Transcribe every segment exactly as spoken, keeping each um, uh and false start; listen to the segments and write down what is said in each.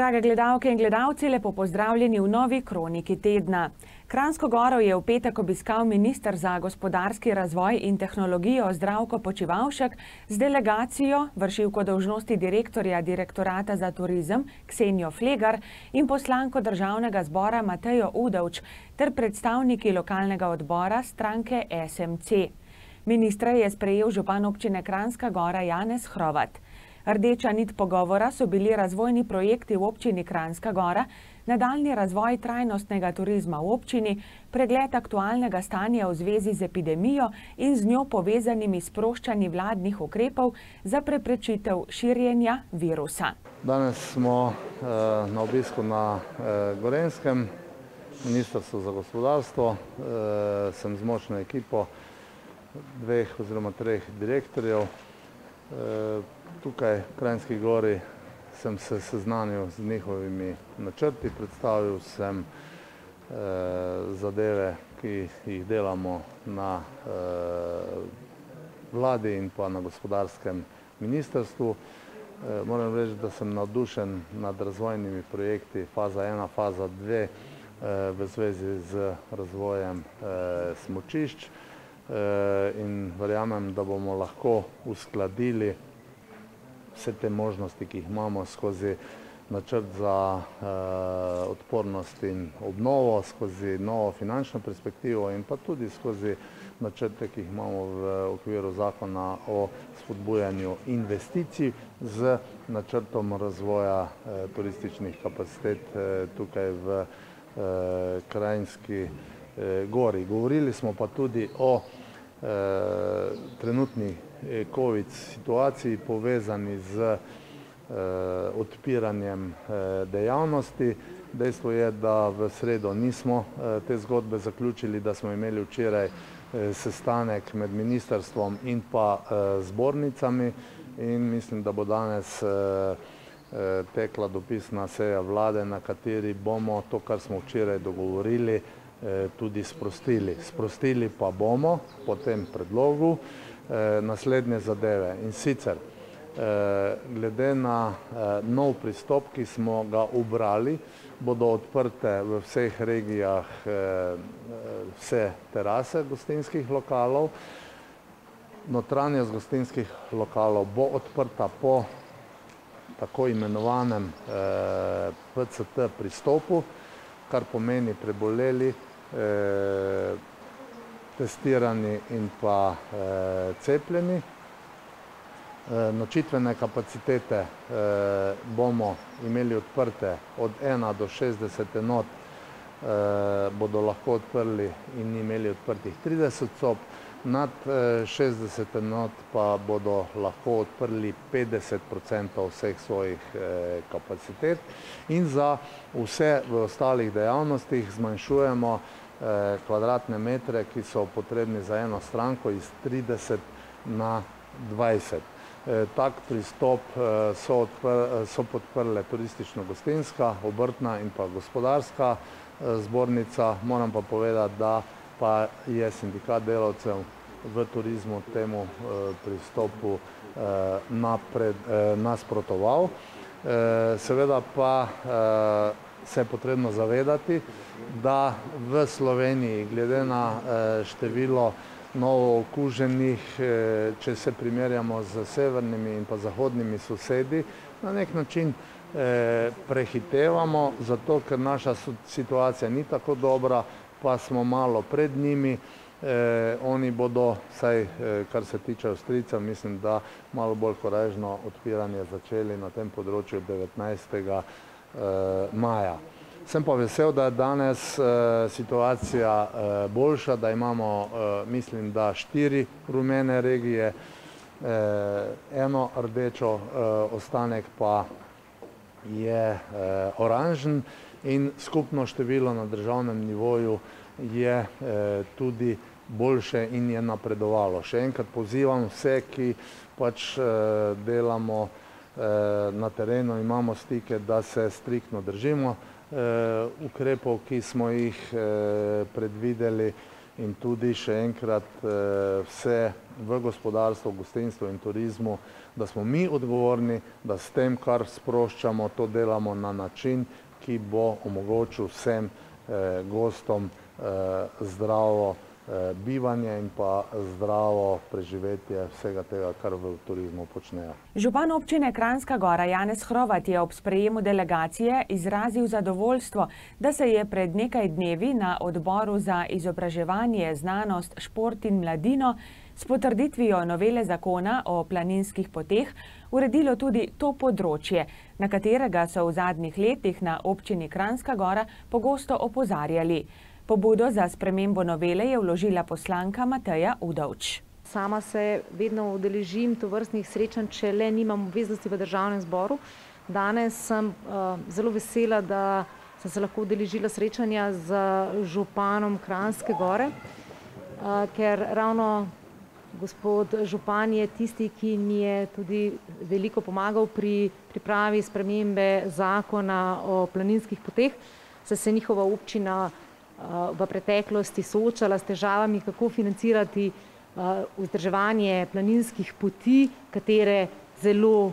Drage gledalke in gledalci, lepo pozdravljeni v novi kroniki tedna. Kranjsko Goro je v petek obiskal minister za gospodarski razvoj in tehnologijo Zdravko Počivalšek z delegacijo, vršilko dolžnosti direktorja Direktorata za turizem Ksenijo Flegar in poslanko državnega zbora Matejo Udovč ter predstavniki lokalnega odbora stranke S M C. Ministra je sprejel župan občine Kranjska Gora Janez Hrovat. Rdeča nit pogovora so bili razvojni projekti v občini Kranjska Gora, nadaljnji razvoj trajnostnega turizma v občini, pregled aktualnega stanja v zvezi z epidemijo in z njo povezanimi sproščanji vladnih ukrepov za preprečitev širjenja virusa. Danes smo eh, na obisku na eh, Gorenjskem, Ministrstvu za gospodarstvo, eh, sem z močno ekipo dveh oziroma treh direktorjev. Eh, Tukaj v Kranjski Gori sem se seznanil z njihovimi načrti, predstavil sem eh, zadeve, ki jih delamo na eh, vladi in pa na gospodarskem ministrstvu. Eh, moram reči, da sem navdušen nad razvojnimi projekti faza ena, faza dve eh, v zvezi z razvojem eh, smučišč eh, in verjamem, da bomo lahko uskladili vse te možnosti, ki jih imamo skozi načrt za eh, odpornost in obnovo, skozi novo finančno perspektivo in pa tudi skozi načrte, ki jih imamo v okviru zakona o spodbujanju investicij z načrtom razvoja eh, turističnih kapacitet eh, tukaj v eh, Kranjski eh, Gori. Govorili smo pa tudi o eh, trenutni COVID situaciji povezani z eh, odpiranjem eh, dejavnosti. Dejstvo je, da v sredo nismo eh, te zgodbe zaključili, da smo imeli včeraj eh, sestanek med ministrstvom in pa eh, zbornicami in mislim, da bo danes eh, eh, tekla dopisna seja vlade, na kateri bomo to, kar smo včeraj dogovorili, eh, tudi sprostili. Sprostili pa bomo po tem predlogu naslednje zadeve in sicer glede na nov pristop, ki smo ga ubrali, bodo odprte v vseh regijah vse terase gostinskih lokalov. Notranjost gostinskih lokalov bo odprta po tako imenovanem P C T pristopu, kar pomeni preboleli, testirani in pa e, cepljeni. E, nočitvene kapacitete e, bomo imeli odprte od ena do šestdeset enot, e, bodo lahko odprli in imeli odprtih trideset sob, nad e, šestdeset enot pa bodo lahko odprli petdeset procentov vseh svojih e, kapacitet in za vse v ostalih dejavnostih zmanjšujemo kvadratne metre, ki so potrebni za eno stranko iz trideset na dvajset. Tak pristop so, odpr, so podprle turistično-gostinska, obrtna in pa gospodarska zbornica. Moram pa povedati, da pa je sindikat delavcev v turizmu temu pristopu napred, nasprotoval. Seveda pa se je potrebno zavedati, da v Sloveniji glede na število novo okuženih, če se primerjamo z severnimi in pa zahodnimi sosedi, na nek način prehitevamo, zato ker naša situacija ni tako dobra, pa smo malo pred njimi. Oni bodo, vsaj kar se tiče Avstrijcev, mislim, da malo bolj korajžno odpiranje začeli na tem področju devetnajstega maja. Sem pa vesel, da je danes situacija boljša, da imamo, mislim, da štiri rumene regije, eno rdečo, ostanek pa je oranžen in skupno število na državnem nivoju je tudi boljše in je napredovalo. Še enkrat pozivam vse, ki pač delamo na terenu, imamo stike, da se striktno držimo ukrepov, ki smo jih predvideli in tudi še enkrat vse v gospodarstvu, gostinstvu in turizmu, da smo mi odgovorni, da s tem, kar sproščamo, to delamo na način, ki bo omogočil vsem gostom zdravo bivanje in pa zdravo preživetje vsega tega, kar v turizmu počnejo. Župan občine Kranjska Gora Janez Hrovat je ob sprejemu delegacije izrazil zadovoljstvo, da se je pred nekaj dnevi na odboru za izobraževanje, znanost, šport in mladino s potrditvijo novele zakona o planinskih poteh uredilo tudi to področje, na katerega so v zadnjih letih na občini Kranjska Gora pogosto opozarjali. Pobudo za spremembo novele je vložila poslanka Mateja Udovč. Sama se vedno udeležim tovrstnih srečanj, če le nimam obveznosti v državnem zboru. Danes sem uh, zelo vesela, da sem se lahko udeležila srečanja z županom Kranjske Gore, uh, ker ravno gospod župan je tisti, ki mi je tudi veliko pomagal pri pripravi spremembe zakona o planinskih poteh, saj se njihova občina v preteklosti soočala s težavami, kako financirati vzdrževanje planinskih poti, katere zelo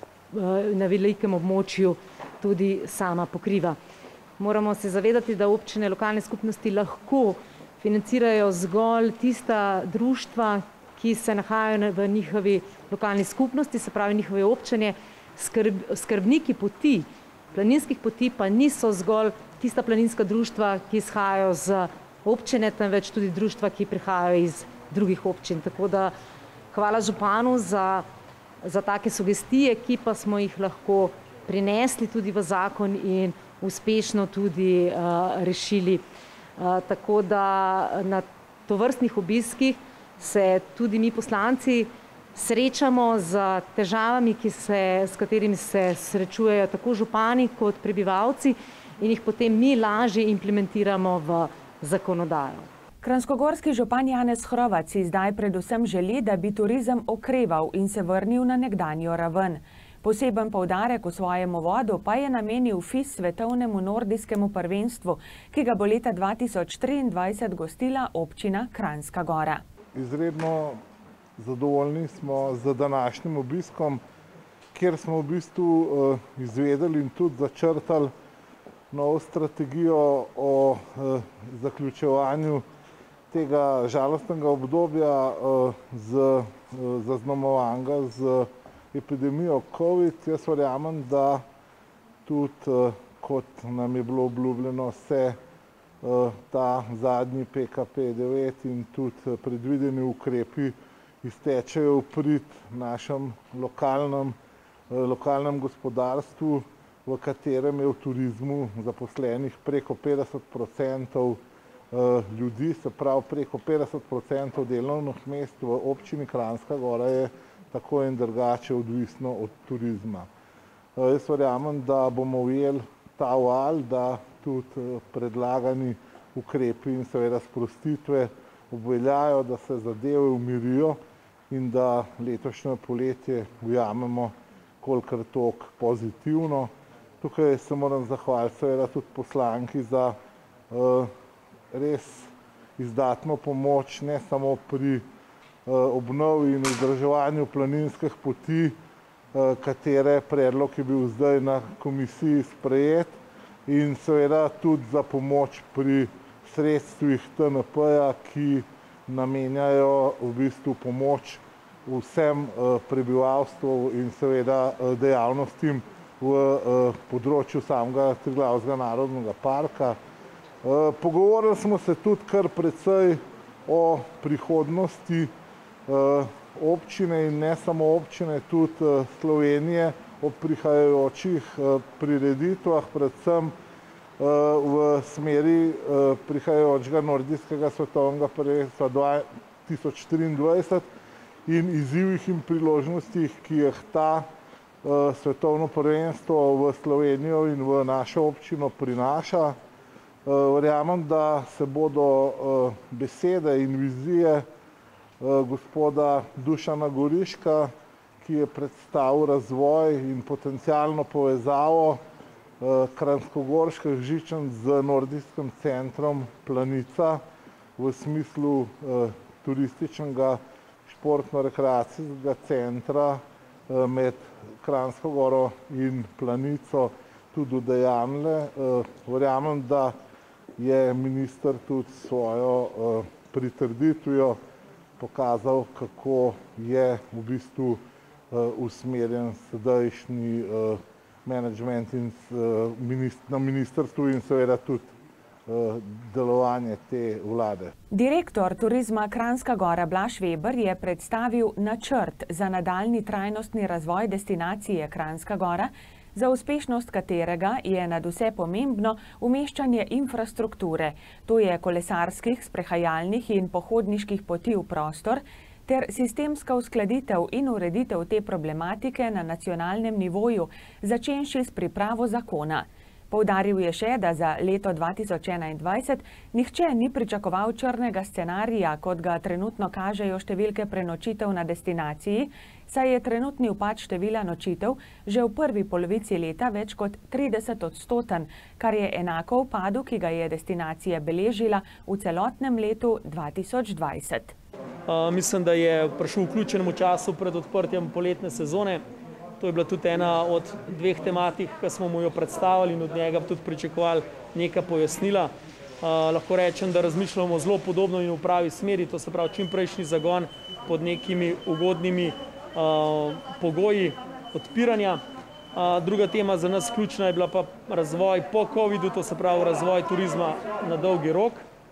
na velikem območju tudi sama pokriva. Moramo se zavedati, da občine, lokalne skupnosti lahko financirajo zgolj tista društva, ki se nahajajo v njihovi lokalni skupnosti, se pravi njihove občine, skrb, skrbniki poti, planinskih poti pa niso zgolj tista planinska društva, ki izhajajo z občine, temveč tudi društva, ki prihajajo iz drugih občin. Tako da hvala županu za, za take sugestije, ki pa smo jih lahko prinesli tudi v zakon in uspešno tudi uh, rešili. Uh, tako da na tovrstnih obiskih se tudi mi poslanci srečamo z težavami, ki se, s katerimi se srečujejo tako župani kot prebivalci, in jih potem mi lažje implementiramo v zakonodajo. Kranjskogorski župan Janez Hrovat si zdaj predvsem želi, da bi turizem okreval in se vrnil na nekdanjo raven. Poseben poudarek v svojem uvodu pa je namenil F I S svetovnemu nordijskemu prvenstvu, ki ga bo leta dva tisoč triindvajset gostila občina Kranjska Gora. Izredno zadovoljni smo z današnjim obiskom, kjer smo v bistvu uh, izvedeli in tudi začrtali novo strategijo o uh, zaključevanju tega žalostnega obdobja uh, z, uh, zaznamovanega z epidemijo COVID. Jaz verjamem, da tudi, uh, kot nam je bilo obljubljeno, se uh, ta zadnji P K P devet in tudi uh, predvideni ukrepi iztečejo v prid našem lokalnem, uh, lokalnem gospodarstvu, v katerem je v turizmu zaposlenih preko petdeset procentov ljudi, se pravi preko petdeset procentov delovnih mest v občini Kranjska Gora je tako in drugače odvisno od turizma. Jaz verjamem, da bomo ujeli ta val, da tudi predlagani ukrepi in seveda sprostitve obveljajo, da se zadeve umirijo in da letošnje poletje ujamemo kolikor toliko pozitivno. Tukaj se moram zahvaliti seveda tudi poslanki za uh, res izdatno pomoč, ne samo pri uh, obnovi in vzdrževanju planinskih poti, uh, katere predlog je bil zdaj na komisiji sprejet, in seveda tudi za pomoč pri sredstvih T N P-ja, ki namenjajo v bistvu pomoč vsem uh, prebivalstvu in seveda uh, dejavnostim v uh, področju samega Triglavskega narodnega parka. Uh, pogovorili smo se tudi kar precej o prihodnosti uh, občine in ne samo občine, tudi uh, Slovenije, o prihajajočih uh, prireditvah, predvsem uh, v smeri uh, prihajajočega nordijskega svetovnega prvenstva dva tisoč triindvajset in izzivih in priložnostih, ki jih ta svetovno prvenstvo v Slovenijo in v našo občino prinaša. Verjamem, da se bodo besede in vizije gospoda Dušana Goriška, ki je predstavil razvoj in potencialno povezavo Kranjskogorskih žičank z nordijskim centrom Planica, v smislu turističnega športno-rekreacijskega centra med Kranjsko goro in Planico tudi udejanjile. Verjamem, da je minister tudi svojo pritrditvijo pokazal, kako je v bistvu usmerjen sedajšnji menedžment na ministrstvu in seveda tudi delovanje te vlade. Direktor turizma Kranjska Gora Blaž Veber je predstavil načrt za nadaljnji trajnostni razvoj destinacije Kranjska Gora, za uspešnost katerega je nadvse pomembno umeščanje infrastrukture, to je kolesarskih, sprehajalnih in pohodniških poti v prostor, ter sistemska uskladitev in ureditev te problematike na nacionalnem nivoju, začenši s pripravo zakona. Poudaril je še, da za leto dva tisoč enaindvajset nihče ni pričakoval črnega scenarija, kot ga trenutno kažejo številke prenočitev na destinaciji, saj je trenutni upad števila nočitev že v prvi polovici leta več kot trideset odstoten, kar je enako upadu, ki ga je destinacija beležila v celotnem letu dva tisoč dvajset. Uh, mislim, da je prišel v vključenem času pred odprtjem poletne sezone. To je bila tudi ena od dveh tematik, ki smo mu jo predstavili in od njega tudi pričakovali neka pojasnila. Uh, lahko rečem, da razmišljamo zelo podobno in v pravi smeri, to se pravi čimprejšnji zagon pod nekimi ugodnimi uh, pogoji odpiranja. Uh, druga tema za nas ključna je bila pa razvoj po covidu, to se pravi razvoj turizma na dolgi rok.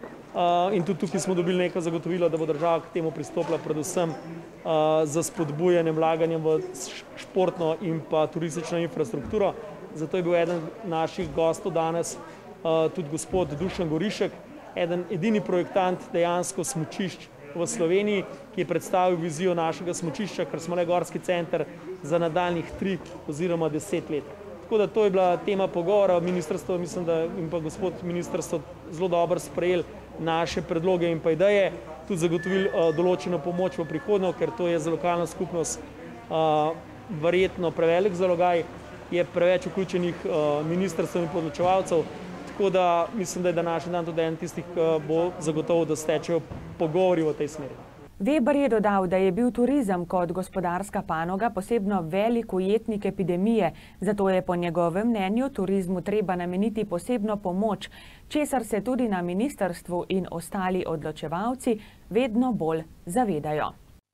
Uh, in tudi tukaj smo dobili neko zagotovilo, da bo država k temu pristopila predvsem uh, za spodbujanje vlaganjem v športno in pa turistično infrastrukturo. Zato je bil eden naših gostov danes uh, tudi gospod Dušan Gorišek, eden edini projektant dejansko smučišč v Sloveniji, ki je predstavil vizijo našega smučišča, ker smo le gorski center za nadaljnjih tri oziroma deset let. Tako da to je bila tema pogovora. Ministrstvo, mislim, da in pa gospod ministrstvo zelo dobro sprejeli naše predloge in pa ideje, tudi zagotovili uh, določeno pomoč v prihodnjo, ker to je za lokalno skupnost uh, verjetno prevelik zalogaj, je preveč vključenih uh, ministrstv in podločevalcev, tako da mislim, da je današnji dan tudi en tistih, ki bo zagotovo, da stečejo pogovori v tej smeri. Veber je dodal, da je bil turizem kot gospodarska panoga posebno velik ujetnik epidemije, zato je po njegovem mnenju turizmu treba nameniti posebno pomoč, česar se tudi na ministrstvu in ostali odločevalci vedno bolj zavedajo.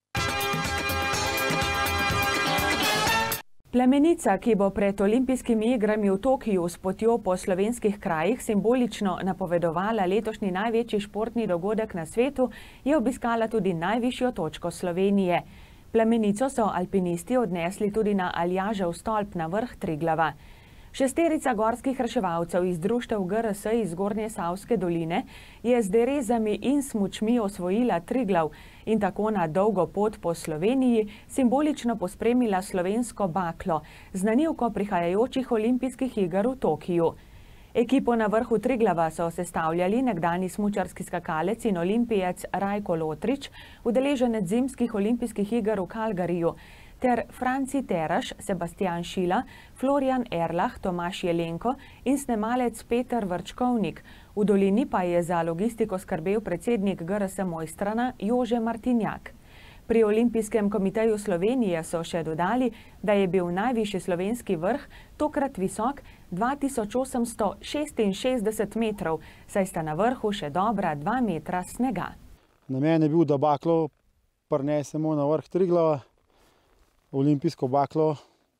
Plemenica, ki bo pred olimpijskimi igrami v Tokiu s potjo po slovenskih krajih simbolično napovedovala letošnji največji športni dogodek na svetu, je obiskala tudi najvišjo točko Slovenije. Plemenico so alpinisti odnesli tudi na Aljažev stolp na vrh Triglava. Šesterica gorskih reševalcev iz društev G R S iz Zgornje Savske doline je z derezami in smučmi osvojila Triglav in tako na dolgo pot po Sloveniji simbolično pospremila slovensko baklo, znanilko prihajajočih olimpijskih iger v Tokiju. Ekipo na vrhu Triglava so sestavljali nekdanji smučarski skakalec in olimpijec Rajko Lotrič, udeleženec zimskih olimpijskih iger v Calgaryju, ter Franci Teraš, Sebastian Šila, Florian Erlah, Tomaš Jelenko in snemalec Peter Vrčkovnik. V dolini pa je za logistiko skrbel predsednik G R S Mojstrana Jože Martinjak. Pri Olimpijskem komiteju Slovenije so še dodali, da je bil najvišji slovenski vrh tokrat visok dva tisoč osemsto šestinšestdeset metrov, saj sta na vrhu še dobra dva metra snega. Namen je bil, da baklo prinesemo na vrh Triglava, olimpijsko baklo,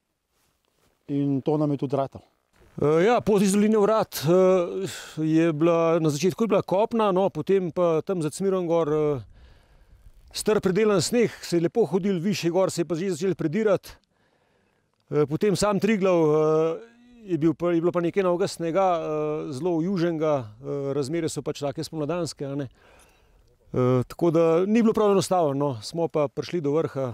in to nam je tudi ratalo. Ja, pot iz doline Vrat je bila, na začetku je bila kopna, no, potem pa tam za Cmirom gor star predelan sneg, se je lepo hodil, višje gor se je pa že začel predirati. Potem sam Triglav je, bil pa, je bilo pa nekaj novega snega, zelo južnega, razmere so pač take spomladanske, a ne. Tako da ni bilo prav enostavno, no, smo pa prišli do vrha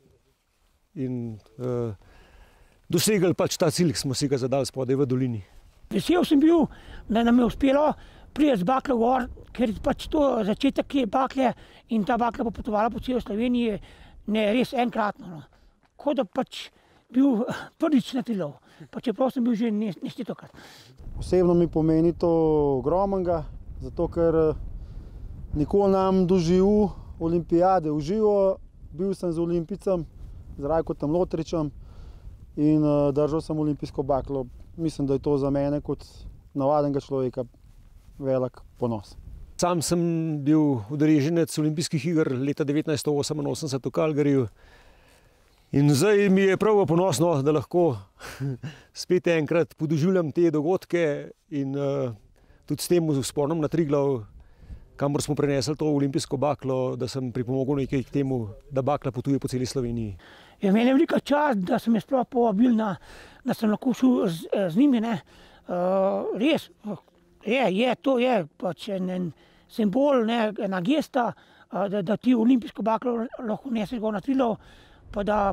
in uh, dosegli pač ta cilj, ki smo si ga zadali spodaj v dolini. Vesel sem bil, da nam je uspelo priti z baklo gor, ker pač to začetek je bakle in ta bakla popotovala po celo Sloveniji, ne res enkratno. No. Kot da pač bil prvič na Triglavu, pa čeprav sem bil že neštetokrat. Osebno mi pomeni to ogromnega, zato ker Nikoli nam doživel olimpijade v živo. Bil sem z olimpijcem, z Rajkom Lotričem in držal sem olimpijsko baklo. Mislim, da je to za mene kot navadnega človeka velik ponos. Sam sem bil udeleženec olimpijskih iger leta devetnajststo oseminosemdeset v Calgaryju. In zdaj mi je prav ponosno, da lahko spet enkrat podoživljam te dogodke in uh, tudi s tem vzponom na Triglav, kamor smo prenesli to olimpijsko baklo, da sem pripomogel nekaj k temu, da bakla potuje po celi Sloveniji. Je meni je velika čast, da sem jaz sploh povabil, na, da sem lahko šel z, z njimi. Ne. Uh, res, je, je, to je pač en, en simbol, ne, ena gesta, uh, da, da ti olimpijsko baklo lahko neseš gor na Triglav, pa da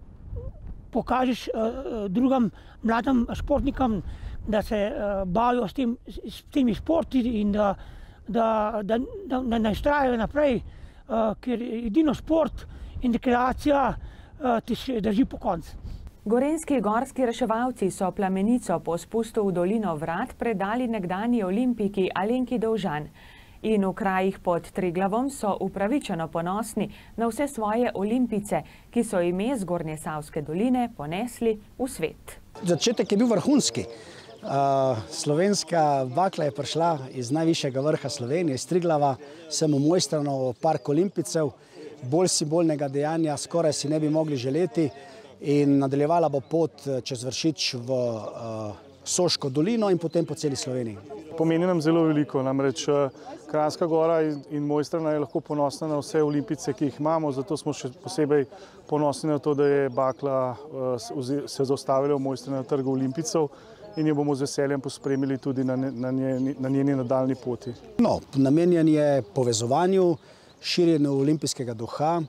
pokažeš uh, drugim mladim športnikom, da se uh, bavijo s, tem, s temi športi in da, da, da, da, da ne vztrajajo naprej, uh, ker edino šport in rekreacija uh, ti še drži po koncu. Gorenjski gorski reševalci so plamenico po spustu v dolino Vrat predali nekdanji olimpiki Alenki Dovžan. In v krajih pod Triglavom so upravičeno ponosni na vse svoje olimpice, ki so ime Zgornje Savske doline ponesli v svet. Začetek je bil vrhunski. Slovenska bakla je prišla iz najvišjega vrha Slovenije, iz Triglava, sem v Mojstrano park olimpicev, bolj simbolnega dejanja skoraj si ne bi mogli želeti in nadaljevala bo pot čez Vršič v Soško dolino in potem po celi Sloveniji. Pomeni nam zelo veliko, namreč Kranjska Gora in Mojstrana je lahko ponosna na vse olimpice, ki jih imamo, zato smo še posebej ponosni na to, da je bakla se zaustavila v Mojstrana na trgu olimpicev in jo bomo z veseljem pospremili tudi na, na, njeni, na njeni nadaljni poti. No, namenjen je povezovanju, širjenju olimpijskega duha,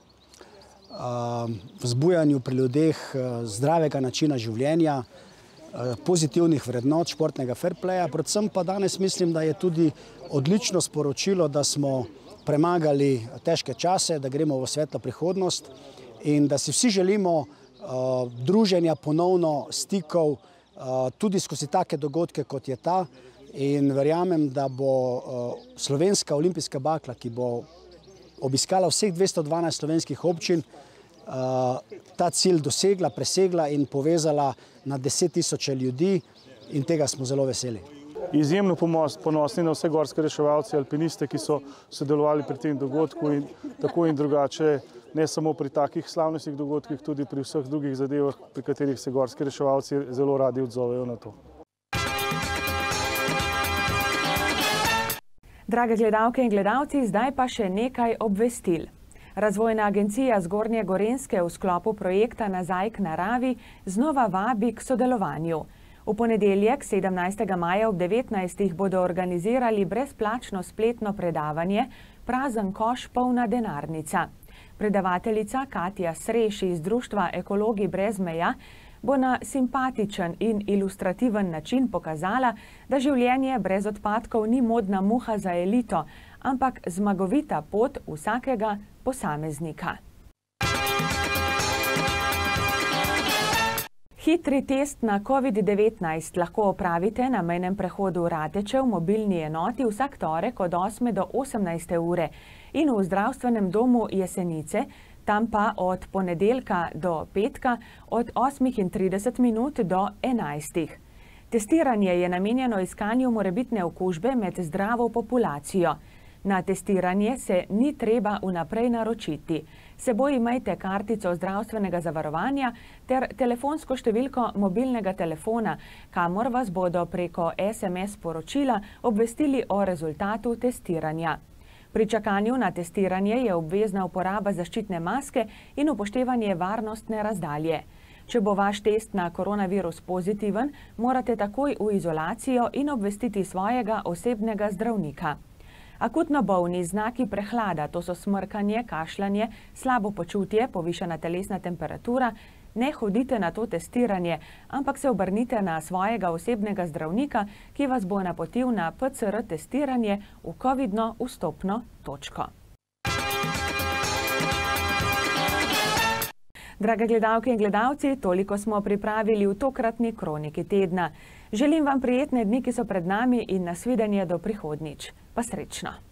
vzbujanju pri ljudeh zdravega načina življenja, pozitivnih vrednot športnega fair playa, predvsem pa danes mislim, da je tudi odlično sporočilo, da smo premagali težke čase, da gremo v svetlo prihodnost in da si vsi želimo uh, druženja, ponovno stikov, uh, tudi skozi take dogodke, kot je ta, in verjamem, da bo uh, slovenska olimpijska bakla, ki bo obiskala vseh dvesto dvanajst slovenskih občin, Uh, ta cilj dosegla, presegla in povezala na deset tisoče ljudi in tega smo zelo veseli. Izjemno ponosni na vse gorske reševalce, alpiniste, ki so sodelovali pri tem dogodku in tako in drugače, ne samo pri takih slavnostnih dogodkih, tudi pri vseh drugih zadevah, pri katerih se gorski reševalci zelo radi odzovejo na to. Drage gledalke in gledalci, zdaj pa še nekaj obvestil. Razvojna agencija Zgornje Gorenjske v sklopu projekta Nazaj k naravi znova vabi k sodelovanju. V ponedeljek, sedemnajstega maja ob devetnajstih bodo organizirali brezplačno spletno predavanje Prazen koš, polna denarnica. Predavateljica Katja Sreš iz društva Ekologi brez meja bo na simpatičen in ilustrativen način pokazala, da življenje brez odpadkov ni modna muha za elito, ampak zmagovita pot vsakega posameznika. Hitri test na covid devetnajst lahko opravite na mejnem prehodu Rateče v mobilni enoti vsak torek od osme do osemnajste ure in v zdravstvenem domu Jesenice, tam pa od ponedeljka do petka od osmih in trideset minut do enajstih. Testiranje je namenjeno iskanju morebitne okužbe med zdravo populacijo. Na testiranje se ni treba vnaprej naročiti. S seboj imejte kartico zdravstvenega zavarovanja ter telefonsko številko mobilnega telefona, kamor vas bodo preko es em es sporočila obvestili o rezultatu testiranja. Pri čakanju na testiranje je obvezna uporaba zaščitne maske in upoštevanje varnostne razdalje. Če bo vaš test na koronavirus pozitiven, morate takoj v izolacijo in obvestiti svojega osebnega zdravnika. Akutno bolni znaki prehlada, to so smrkanje, kašljanje, slabo počutje, povišana telesna temperatura, ne hodite na to testiranje, ampak se obrnite na svojega osebnega zdravnika, ki vas bo napotil na pe ce er testiranje v covidno vstopno točko. Drage gledalke in gledalci, toliko smo pripravili v tokratni kroniki tedna. Želim vam prijetne dni, ki so pred nami in nasvidenje do prihodnjič. Pa srečno!